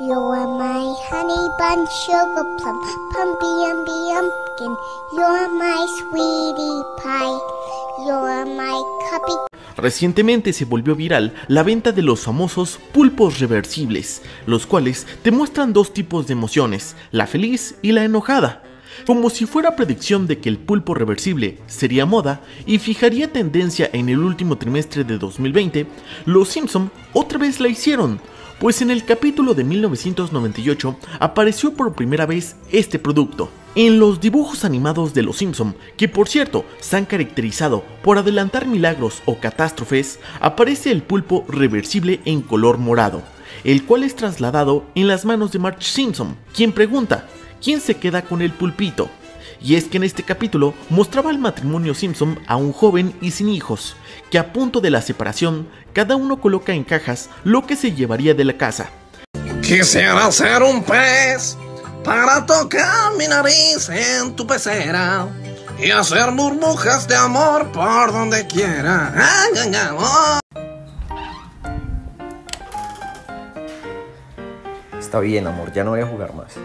You're my honey bun, sugar plum, pumpy umby umpkin. You're my sweetie pie. You're my cuppy. Recientemente se volvió viral la venta de los famosos pulpos reversibles, los cuales te muestran dos tipos de emociones, la feliz y la enojada. Como si fuera predicción de que el pulpo reversible sería moda y fijaría tendencia en el último trimestre de 2020, los Simpson otra vez la hicieron, pues en el capítulo de 1998 apareció por primera vez este producto. En los dibujos animados de los Simpson, que por cierto se han caracterizado por adelantar milagros o catástrofes, aparece el pulpo reversible en color morado, el cual es trasladado en las manos de Marge Simpson, quien pregunta ¿quién se queda con el pulpito? Y es que en este capítulo mostraba el matrimonio Simpson a un joven y sin hijos, que a punto de la separación, cada uno coloca en cajas lo que se llevaría de la casa. Quisiera ser un pez para tocar mi nariz en tu pecera y hacer burbujas de amor por donde quiera. Está bien, amor, ya no voy a jugar más.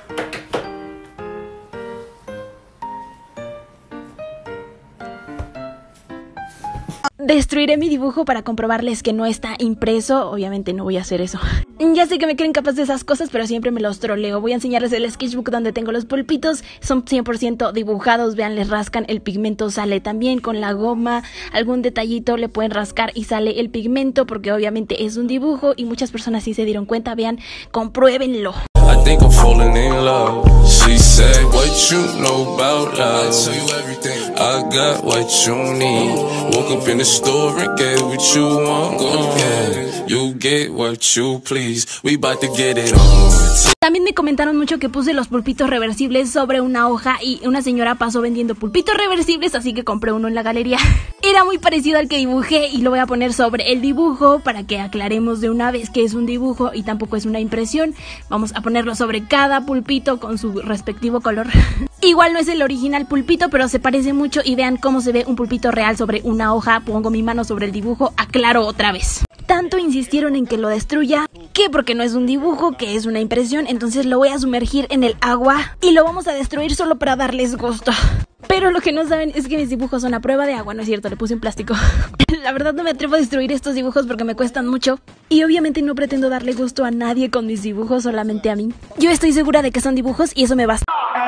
Destruiré mi dibujo para comprobarles que no está impreso. Obviamente no voy a hacer eso. Ya sé que me creen capaz de esas cosas, pero siempre me los troleo. Voy a enseñarles el sketchbook donde tengo los pulpitos. Son 100% dibujados. Vean, les rascan, el pigmento sale también con la goma. Algún detallito le pueden rascar y sale el pigmento, porque obviamente es un dibujo y muchas personas sí se dieron cuenta. Vean, compruébenlo. I think I'm falling in love. She said, what you know about love? I tell you everything. I got what you need. Woke up in the store and get what you want. Yeah, you get what you please. We about to get it on. También me comentaron mucho que puse los pulpitos reversibles sobre una hoja y una señora pasó vendiendo pulpitos reversibles, así que compré uno en la galería. Era muy parecido al que dibujé y lo voy a poner sobre el dibujo para que aclaremos de una vez que es un dibujo y tampoco es una impresión. Vamos a ponerlo sobre cada pulpito con su respectivo color. Igual no es el original pulpito, pero se parece mucho y vean cómo se ve un pulpito real sobre una hoja. Pongo mi mano sobre el dibujo, aclaro otra vez. Tanto insistieron en que lo destruya, que porque no es un dibujo, que es una impresión, entonces lo voy a sumergir en el agua y lo vamos a destruir solo para darles gusto. Pero lo que no saben es que mis dibujos son a prueba de agua, no es cierto, le puse un plástico. La verdad no me atrevo a destruir estos dibujos porque me cuestan mucho. Y obviamente no pretendo darle gusto a nadie con mis dibujos, solamente a mí. Yo estoy segura de que son dibujos y eso me basta.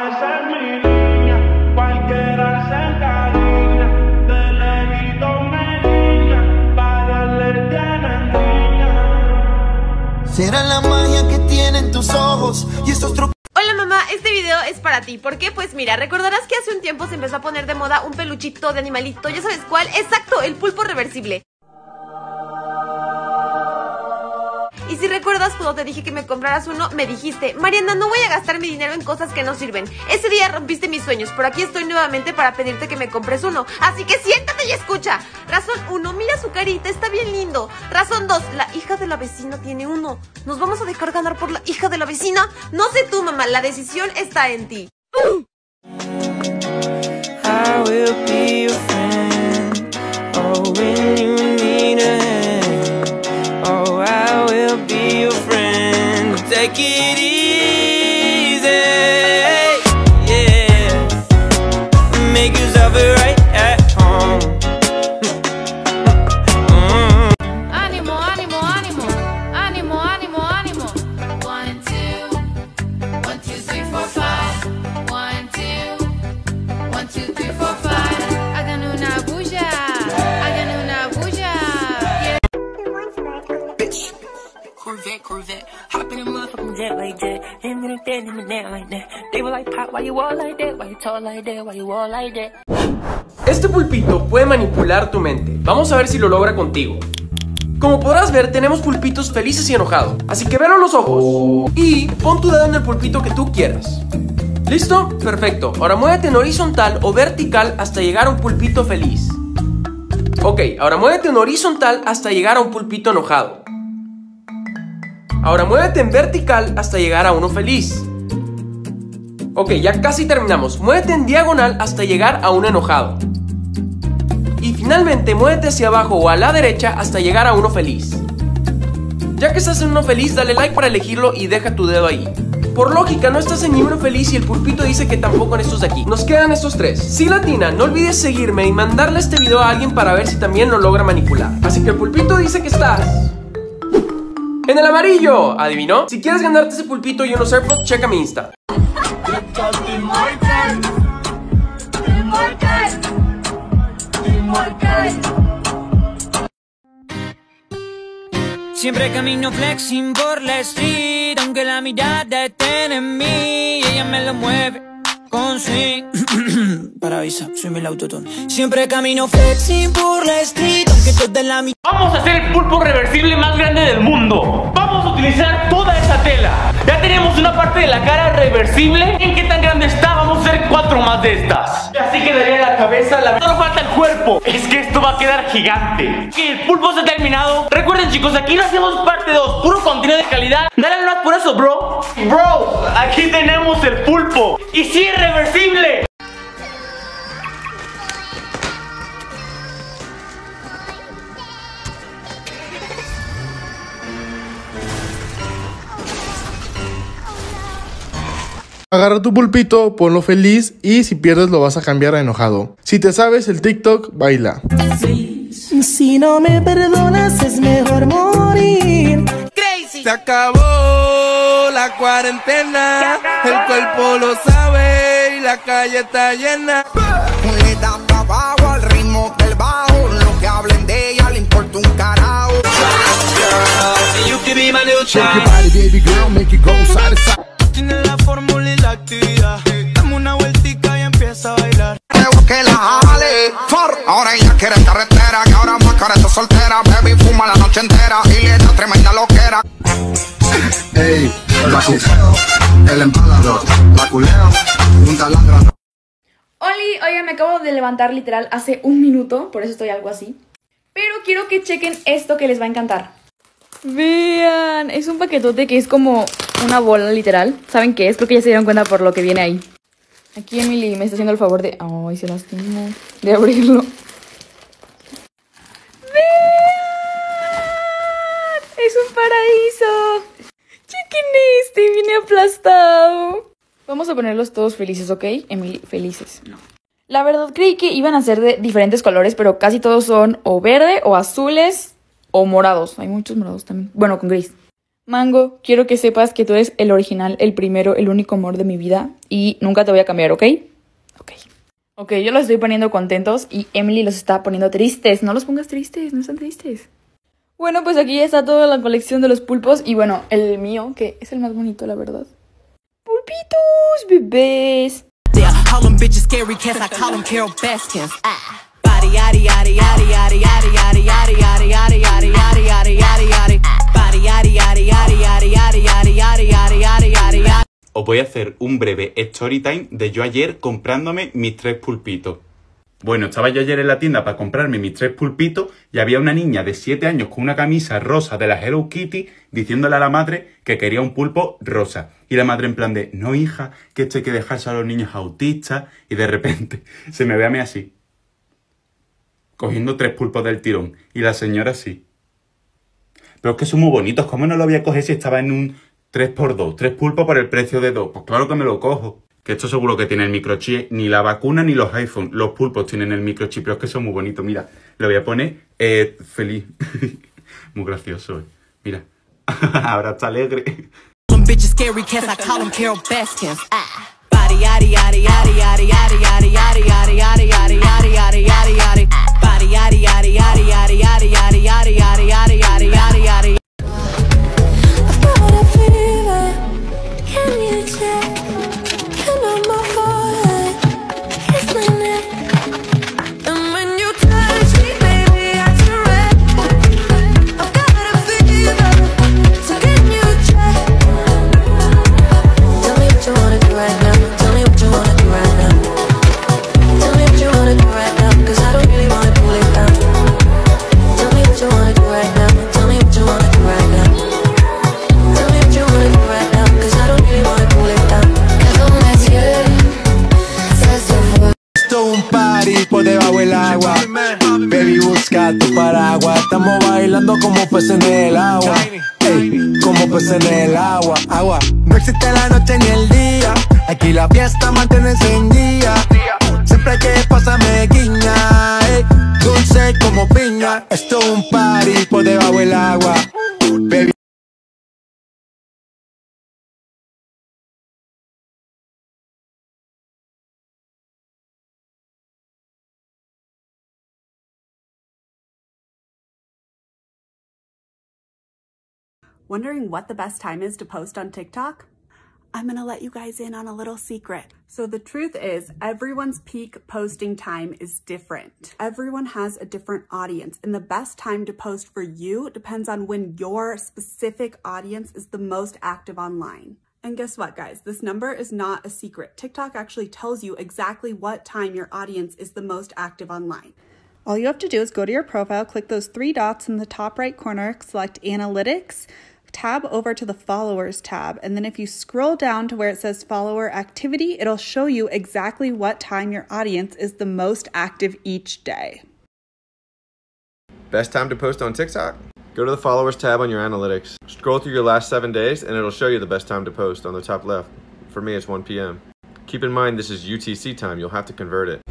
Será la magia que tienen tus ojos y estos Hola mamá, este video es para ti. ¿Por qué? Pues mira, recordarás que hace un tiempo se empezó a poner de moda un peluchito de animalito. ¿Ya sabes cuál? Exacto, el pulpo reversible. Y si recuerdas cuando te dije que me compraras uno, me dijiste, Mariana, no voy a gastar mi dinero en cosas que no sirven. Ese día rompiste mis sueños, pero aquí estoy nuevamente para pedirte que me compres uno. Así que siéntate y escucha. Razón 1, mira su carita, está bien lindo. Razón 2, la hija de la vecina tiene uno. ¿Nos vamos a dejar ganar por la hija de la vecina? No sé tú, mamá, la decisión está en ti. I will be your friend. Oh, when you need a hand. Oh, I will be your friend. Take it easy, yeah. Make yourself right at home. Ánimo, ánimo, ánimo. Ánimo, ánimo, ánimo. 1, 2, 1, 2, 3, 4, 5. 1, 2, 1, 2, 3, 4, 5. Hagan una bulla. Hagan una bulla. Corvette, hop in a motherfucking jet like that. Him and that like that. They were like, Pop, why you all like that? Why you tall like that? Why you all like that? Este pulpito puede manipular tu mente. Vamos a ver si lo logra contigo. Como podrás ver, tenemos pulpitos felices y enojados. Así que velo a los ojos y pon tu dedo en el pulpito que tú quieras. ¿Listo? Perfecto. Ahora muévete en horizontal o vertical hasta llegar a un pulpito feliz. Ok, ahora muévete en horizontal hasta llegar a un pulpito enojado. Ahora muévete en vertical hasta llegar a uno feliz. Ok, ya casi terminamos. Muévete en diagonal hasta llegar a uno enojado. Y finalmente muévete hacia abajo o a la derecha hasta llegar a uno feliz. Ya que estás en uno feliz, dale like para elegirlo y deja tu dedo ahí. Por lógica, no estás en ni uno feliz y el pulpito dice que tampoco en estos de aquí. Nos quedan estos tres. Si latina, no olvides seguirme y mandarle este video a alguien para ver si también lo logra manipular. Así que el pulpito dice que estás en el amarillo. ¿Adivinó? Si quieres ganarte ese pulpito y unos AirPods, checa mi Insta. Siempre camino flexing por la street, aunque la mirada esté en mí, ella me lo mueve con swing. Para avisar, soy el autotune. Siempre camino flexing por la street, aunque toda la mirada. Vamos a hacer el pulpo reversible más grande del mundo. Vamos a utilizar toda esa tela. Ya tenemos una parte de la cara reversible. ¿En qué tan grande está? Vamos a hacer 4 más de estas. Así quedaría la cabeza, solo falta el cuerpo. Es que esto va a quedar gigante. Y el pulpo se ha terminado. Recuerden, chicos, aquí no hacemos parte 2, puro contenido de calidad. Dale más por eso, bro. Bro, aquí tenemos el pulpo. Y sí es reversible. Agarra tu pulpito, ponlo feliz y si pierdes lo vas a cambiar a enojado. Si te sabes el TikTok, baila. Si no me perdonas es mejor morir. Se acabó la cuarentena, el cuerpo lo sabe y la calle está llena. Le da pa' abajo al ritmo del bajo, lo que hablen de ella le importa un carajo. Tiene la fórmula y la actividad. Dame una vueltica y empieza a bailar. Creo que la jale. Ahora ella quiere carretera, que ahora más cara está soltera. Baby fuma la noche entera y le da tremenda loquera. Ey, el embalador, la culeo, un taladro. Oli, oigan, me acabo de levantar literal hace un minuto, por eso estoy algo así. Pero quiero que chequen esto que les va a encantar. Vean, es un paquetote que es como una bola literal. ¿Saben qué es? Creo que ya se dieron cuenta por lo que viene ahí. Aquí Emily me está haciendo el favor de... Ay, se lastimó. De abrirlo. ¡Vean! ¡Es un paraíso! ¡Chequen este! Viene aplastado. Vamos a ponerlos todos felices, ¿ok? Emily, felices. No. La verdad creí que iban a ser de diferentes colores, pero casi todos son o verde o azules o morados. Hay muchos morados también. Bueno, con gris. Mango, quiero que sepas que tú eres el original, el primero, el único amor de mi vida y nunca te voy a cambiar, ¿ok? Ok, yo los estoy poniendo contentos y Emily los está poniendo tristes. No los pongas tristes, no están tristes. Bueno, pues aquí ya está toda la colección de los pulpos y bueno, el mío, que es el más bonito, la verdad. ¡Pulpitos, bebés! Os voy a hacer un breve story time de yo ayer comprándome mis 3 pulpitos. Bueno, estaba yo ayer en la tienda para comprarme mis 3 pulpitos y había una niña de 7 años con una camisa rosa de la Hello Kitty diciéndole a la madre que quería un pulpo rosa. Y la madre en plan de, no hija, que esto hay que dejarse a los niños autistas. Y de repente se me ve a mí así, cogiendo 3 pulpos del tirón. Y la señora así. Pero es que son muy bonitos, ¿cómo no lo voy a coger si estaba en un 3x2? 3 pulpos por el precio de 2. Pues claro que me lo cojo. Que esto seguro que tiene el microchip. Ni la vacuna ni los iPhone. Los pulpos tienen el microchip, pero es que son muy bonitos. Mira, lo voy a poner feliz. Muy gracioso. Mira. Ahora está alegre. Some bitches scary cats, I call them Carol Baskins. Body yaddy yaddy yaddy yaddy yaddy yaddy yaddy yaddy yaddy yaddy yaddy yaddy yaddy yaddy. Body yaddy yaddy yaddy yaddy yaddy yaddy yaddy yaddy yaddy yaddy yaddy yaddy. I've got a feeling. Can you check? Can I my forehead? Kiss my neck. And when you touch me, baby, I turn red. I've got a feeling. So can you check? Tell me what you wanna do right now. Tell me what you wanna do right now. Tell me what you wanna do right now. 'Cause I don't really wanna pull it down. Tell me what you wanna do right now. saca tu paraguas. Estamos bailando como peces en el agua. Ey, como peces en el agua. Agua. No existe la noche ni el día. Aquí la fiesta mantiene encendida. Siempre que pasa me guiña. Ey, dulce como piña. Esto es un party por debajo del agua. Baby. Wondering what the best time is to post on TikTok? I'm gonna let you guys in on a little secret. So the truth is, everyone's peak posting time is different. Everyone has a different audience, and the best time to post for you depends on when your specific audience is the most active online. And guess what, guys? This number is not a secret. TikTok actually tells you exactly what time your audience is the most active online. All you have to do is go to your profile, click those 3 dots in the top right corner, select Analytics, tab over to the Followers tab, and then if you scroll down to where it says Follower Activity, it'll show you exactly what time your audience is the most active each day. Best time to post on TikTok? Go to the Followers tab on your Analytics. Scroll through your last 7 days and it'll show you the best time to post on the top left. For me, it's 1 p.m. Keep in mind this is UTC time. You'll have to convert it.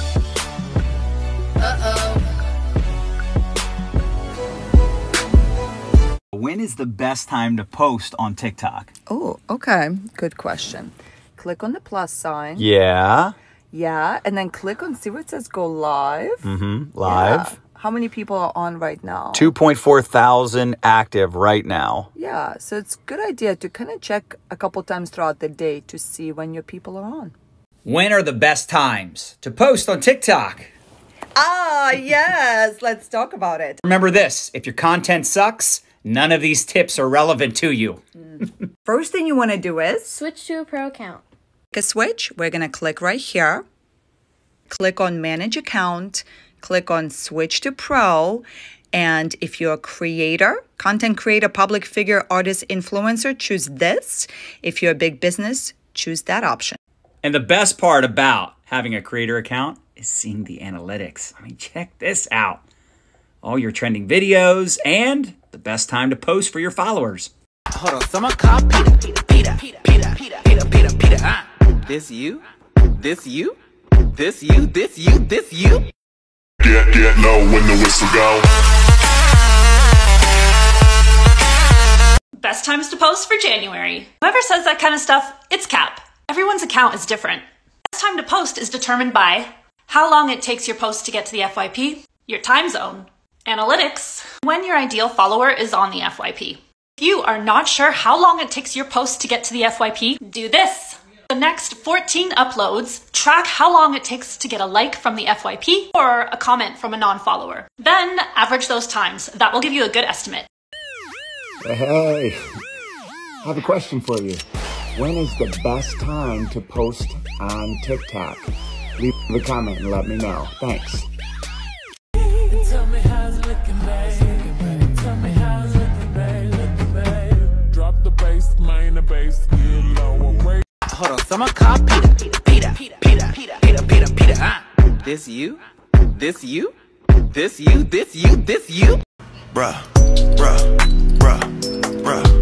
When is the best time to post on TikTok? Oh, okay. Good question. Click on the plus sign. Yeah. Yeah, and then click on, see where it says go live? Mm-hmm. Live. Yeah. How many people are on right now? 2.4 thousand active right now. Yeah, so it's a good idea to kind of check a couple times throughout the day to see when your people are on. When are the best times to post on TikTok? Ah, yes. Let's talk about it. Remember this, if your content sucks, none of these tips are relevant to you. First thing you want to do is switch to a pro account. Click a switch. We're going to click right here. Click on Manage Account. Click on Switch to Pro. And if you're a creator, content creator, public figure, artist, influencer, choose this. If you're a big business, choose that option. And the best part about having a creator account is seeing the analytics. I mean, check this out. All your trending videos and the best time to post for your followers. Hold on, someone call Peter. This you? This you? This you? This you? This you? Get low when the whistle go. Best times to post for January. Whoever says that kind of stuff, it's cap. Everyone's account is different. Best time to post is determined by how long it takes your post to get to the FYP, your time zone, analytics, when your ideal follower is on the FYP. If you are not sure how long it takes your post to get to the FYP, do this. The next 14 uploads, track how long it takes to get a like from the FYP or a comment from a non-follower. Then average those times. That will give you a good estimate. Hey, I have a question for you. When is the best time to post on TikTok? Leave a comment and let me know. Thanks. Tell me how's it looking, babe. Tell me how's it looking, babe. Drop the bass, main the bass, get lower rate. Hold on, someone call Peter. This you? This you? This you? This you? This you? Bruh.